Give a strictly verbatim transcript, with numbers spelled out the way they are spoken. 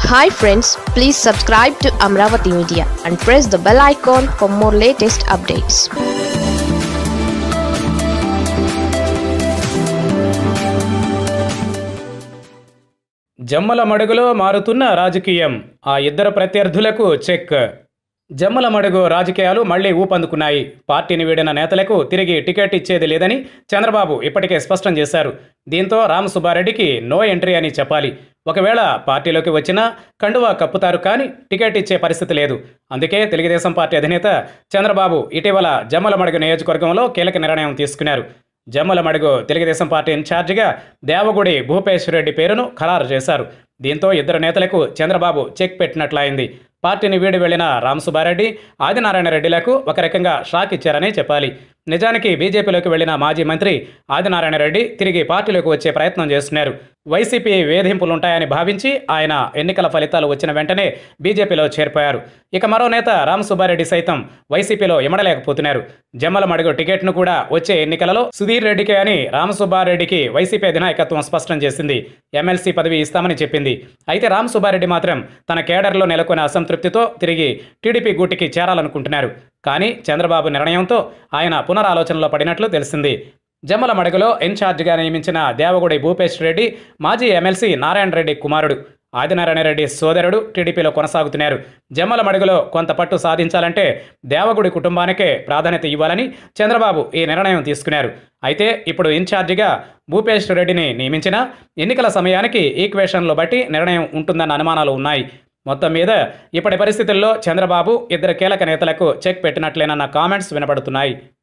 Hi friends, please subscribe to Amaravathi Media and press the bell icon for more latest updates. జమ్మలమడుగులో మారుతున్న రాజకీయం, ఆ ఇద్దరు ప్రత్యర్థులకు check. Jammalamadugu రాజకీయాలు మళ్లీ ఊపందుకున్నాయి. పార్టీని వీడిన నేతలకు తిరిగి టికెట్ ఇచ్చేది లేదని చంద్రబాబు ఇప్పటికే స్పష్టం చేశారు. దీంతో రామసుబ్బారెడ్డికి నో ఎంట్రీ అని చెప్పాలి. ఒకవేళ పార్టీలోకి వచ్చినా కండువా కప్పుతారు, కానీ టికెట్ ఇచ్చే పరిస్థితి లేదు. అందుకే తెలుగుదేశం పార్టీ అధినేత చంద్రబాబు ఇటీవల జమ్మలమడుగు నియోజకవర్గంలో కీలక నిర్ణయం తీసుకున్నారు. జమ్మలమడుగు తెలుగుదేశం పార్టీ ఇన్ఛార్జిగా దేవగుడి భూపేష్ రెడ్డి పేరును ఖరారు చేశారు. దీంతో ఇద్దరు నేతలకు చంద్రబాబు చెక్ పెట్టినట్లయింది. పార్టీని వీడి వెళ్లిన రామసుబ్బారెడ్డి, ఆదినారాయణ రెడ్డిలకు ఒక రకంగా షాక్ ఇచ్చారని చెప్పాలి. నిజానికి బీజేపీలోకి వెళ్లిన మాజీ మంత్రి ఆదినారాయణ రెడ్డి తిరిగి పార్టీలోకి వచ్చే ప్రయత్నం చేస్తున్నారు. వైసీపీ వేధింపులుంటాయని భావించి ఆయన ఎన్నికల ఫలితాలు వచ్చిన వెంటనే బీజేపీలో చేరిపోయారు. ఇక మరో నేత రామసుబ్బారెడ్డి సైతం వైసీపీలో ఇమడలేకపోతున్నారు. జమ్మలమడుగు టికెట్ను కూడా వచ్చే ఎన్నికలలో సుధీర్ రెడ్డికే అని రామసుబ్బారెడ్డికి వైసీపీ అధినాయకత్వం స్పష్టం చేసింది. ఎమ్మెల్సీ పదవి ఇస్తామని చెప్పింది. అయితే రామసుబ్బారెడ్డి మాత్రం తన కేడర్లో నెలకొన్న అసంతృప్తితో తిరిగి టీడీపీ గూటికి చేరాలనుకుంటున్నారు. కానీ చంద్రబాబు నిర్ణయంతో ఆయన పునరాలోచనలో పడినట్లు తెలిసింది. జమ్మలమడుగులో ఇన్ఛార్జిగా నియమించిన దేవగుడి భూపేష్ రెడ్డి మాజీ ఎమ్మెల్సీ నారాయణ రెడ్డి కుమారుడు. ఆదినారాయణ రెడ్డి సోదరుడు టీడీపీలో కొనసాగుతున్నారు. జమ్మలమడుగులో కొంత పట్టు సాధించాలంటే దేవగుడి కుటుంబానికే ప్రాధాన్యత ఇవ్వాలని చంద్రబాబు ఈ నిర్ణయం తీసుకున్నారు. అయితే ఇప్పుడు ఇన్ఛార్జిగా భూపేష్ రెడ్డిని నియమించిన ఎన్నికల సమయానికి ఈక్వేషన్లో బట్టి నిర్ణయం ఉంటుందన్న అనుమానాలు ఉన్నాయి. మొత్తం మీద ఇప్పటి పరిస్థితుల్లో చంద్రబాబు ఇద్దరు కీలక నేతలకు చెక్ పెట్టినట్లేనన్న కామెంట్స్ వినపడుతున్నాయి.